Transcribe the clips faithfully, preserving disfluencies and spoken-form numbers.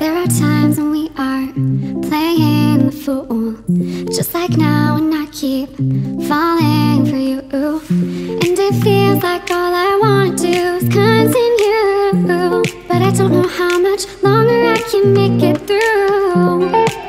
There are times when we are playing the fool, just like now, and I keep falling for you. And it feels like all I want to do is continue, but I don't know how much longer I can make it through.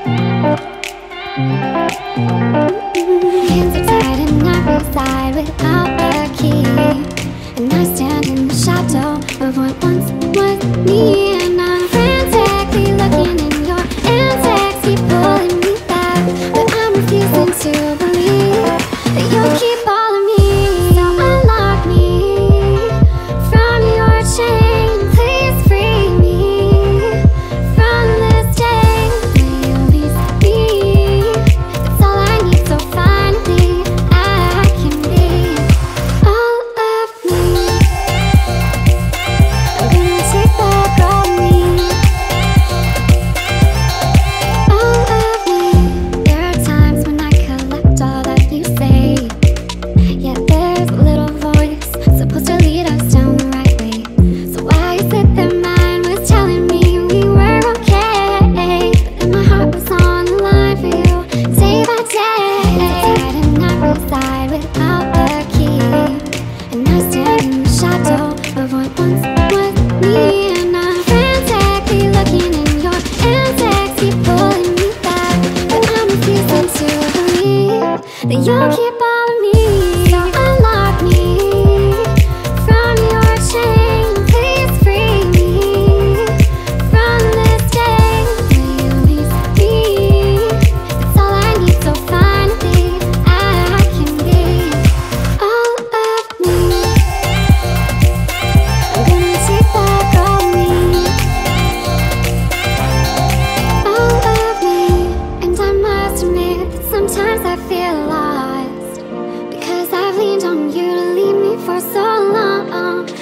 Hands are tied and I reside without a key, and I stand in the shadow of what once was me. And I'm frantically looking in your antics, keep pulling me back, but I'm refusing to believe that you'll keep all of me. So unlock me from your chain, please free me from this day. Will you release me? That's all I need, so finally I can be all of me. I'm gonna take back all of me, all of me. There are times when I collect all that you say, yet there's a little voice supposed to lead us down the right way. So why is it that mine was telling me we were okay, but then my heart was on the line for you day by day? And I reside without a key, and I stand in the shadow of what once was me. And I'm frantically looking in your antics, keep pulling me back, but I'm refusing to believe that you'll keep all of me. So unlock me from your chain, please free me from this day. Will you release me? That's all I need, so finally I can be all of me. I'm gonna take back all of me, all of me. And I must admit that sometimes I feel lost, because I've leaned on you to lead me for so long.